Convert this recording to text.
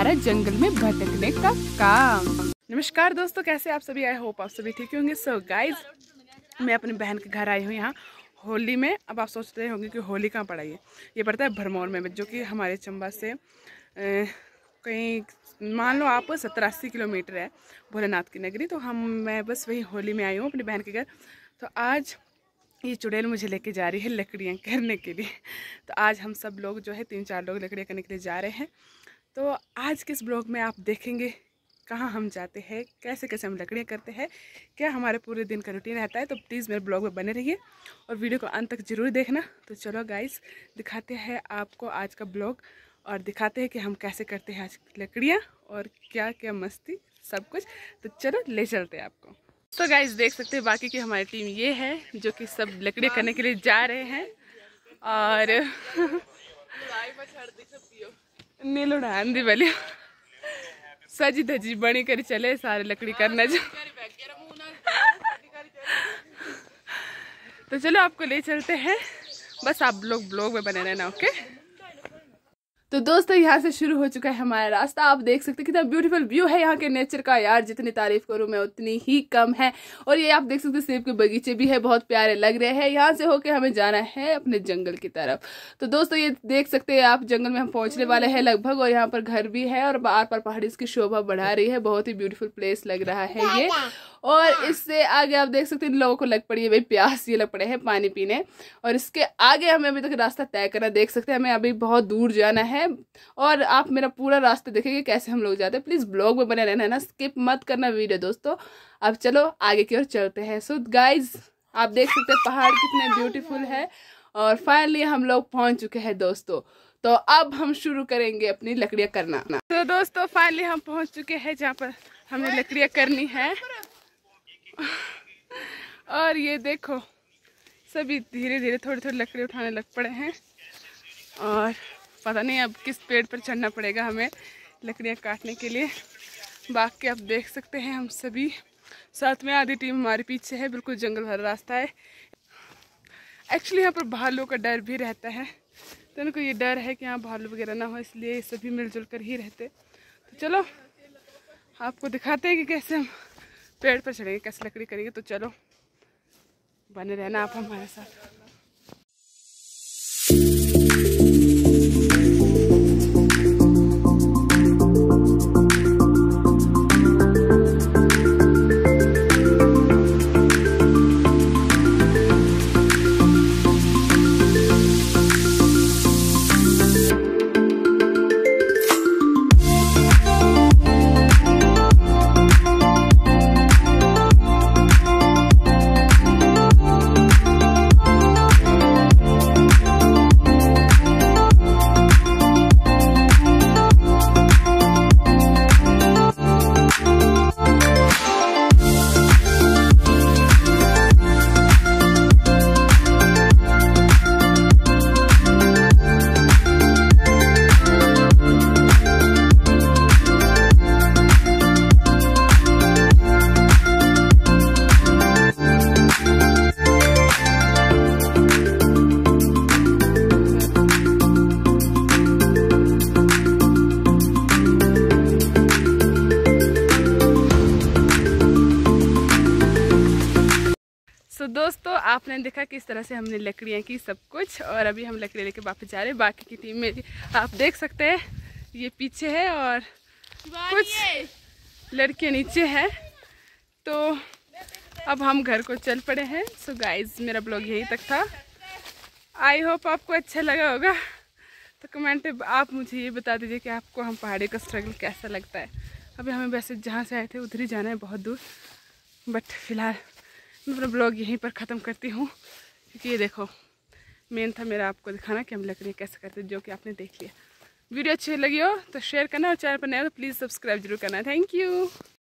हमारा जंगल में भटकने का काम। नमस्कार दोस्तों, कैसे आप सभी? आई होप आप सभी ठीक होंगे। सो गाइज, मैं अपनी बहन के घर आई हूँ यहाँ होली में। अब आप सोच रहे होंगे कि होली कहाँ पड़ा है। ये पड़ता है भरमौर में, जो कि हमारे चंबा से कहीं मान लो आप 70-80 किलोमीटर है भोलेनाथ की नगरी। तो मैं बस वही होली में आई हूँ अपनी बहन के घर। तो आज ये चुड़ैल मुझे लेके जा रही है लकड़ियाँ करने के लिए। तो आज हम सब लोग जो है 3-4 लोग लकड़ियाँ करने के लिए जा रहे हैं। तो आज के इस ब्लॉग में आप देखेंगे कहाँ हम जाते हैं, कैसे कैसे हम लकड़ियाँ करते हैं, क्या हमारे पूरे दिन का रूटीन रहता है। तो प्लीज़ मेरे ब्लॉग में बने रहिए और वीडियो को अंत तक ज़रूर देखना। तो चलो गाइस, दिखाते हैं आपको आज का ब्लॉग और दिखाते हैं कि हम कैसे करते हैं आज लकड़ियाँ और क्या क्या मस्ती सब कुछ। तो चलो ले चलते हैं आपको। तो गाइस देख सकते हैं बाकी की हमारी टीम ये है जो कि सब लकड़ियाँ करने के लिए जा रहे हैं। और नीलो दी वाली सजी धजी बनी कर चले सारे लकड़ी करना जो। तो चलो आपको ले चलते हैं, बस आप लोग ब्लॉग में बने रहना। ओके। तो दोस्तों यहाँ से शुरू हो चुका है हमारा रास्ता। आप देख सकते हैं कितना ब्यूटीफुल व्यू है यहाँ के नेचर का। यार जितनी तारीफ करूँ मैं उतनी ही कम है। और ये आप देख सकते हैं सेब के बगीचे भी है, बहुत प्यारे लग रहे हैं। यहाँ से होके हमें जाना है अपने जंगल की तरफ। तो दोस्तों ये देख सकते हैं आप, जंगल में हम पहुँचने वाले हैं लगभग। और यहाँ पर घर भी है और बार बार पहाड़ी इसकी शोभा बढ़ा रही है। बहुत ही ब्यूटीफुल प्लेस लग रहा है ये। और इससे आगे आप देख सकते हैं इन लोगों को लग पड़ी है भाई प्यास, ये लग पड़े हैं पानी पीने। और इसके आगे हमें अभी तक रास्ता तय करना, देख सकते हैं हमें अभी बहुत दूर जाना है। और आप मेरा पूरा रास्ता देखेंगे कैसे हम लोग जाते हैं। प्लीज ब्लॉग में बने रहना, स्किप मत करना वीडियो दोस्तों। अब चलो आगे की ओर चलते हैं। सो गाइज आप देख सकते हैं पहाड़ कितने ब्यूटीफुल है। और फाइनली हम लोग पहुंच चुके हैं दोस्तों। तो अब हम शुरू करेंगे अपनी लकड़ियां करना। तो दोस्तों फाइनली हम पहुंच चुके हैं जहाँ पर हमें लकड़ियां करनी है। और ये देखो सभी धीरे धीरे थोड़ी थोड़ी लकड़ी उठाने लग पड़े हैं। और पता नहीं अब किस पेड़ पर चढ़ना पड़ेगा हमें लकड़ियाँ काटने के लिए। बाकी आप देख सकते हैं हम सभी साथ में, आधी टीम हमारे पीछे है। बिल्कुल जंगल भरा रास्ता है। एक्चुअली यहाँ पर भालू का डर भी रहता है, तो उनको ये डर है कि यहाँ भालू वगैरह ना हो, इसलिए सभी मिलजुल कर ही रहते। तो चलो आपको दिखाते हैं कि कैसे हम पेड़ पर चढ़ेंगे, कैसे लकड़ी करेंगे। तो चलो बने रहना आप हमारे साथ। तो दोस्तों आपने देखा किस तरह से हमने लकड़ियाँ की सब कुछ। और अभी हम लकड़ी लेके वापस जा रहे हैं। बाकी की टीम में आप देख सकते हैं ये पीछे है और कुछ लड़कियाँ नीचे हैं। तो अब हम घर को चल पड़े हैं। सो गाइज मेरा ब्लॉग यही तक था। आई होप आपको अच्छा लगा होगा। तो कमेंट में आप मुझे ये बता दीजिए कि आपको हम पहाड़ी का स्ट्रगल कैसा लगता है। अभी हमें वैसे जहाँ से आए थे उधर ही जाना है, बहुत दूर। बट फिलहाल मैं अपना ब्लॉग यहीं पर ख़त्म करती हूँ, क्योंकि ये देखो मेन था मेरा आपको दिखाना कि हम लकड़ी कैसे करते हैं, जो कि आपने देख लिया। वीडियो अच्छी लगी हो तो शेयर करना और चैनल पर नया हो तो प्लीज़ सब्सक्राइब जरूर करना। Thank you.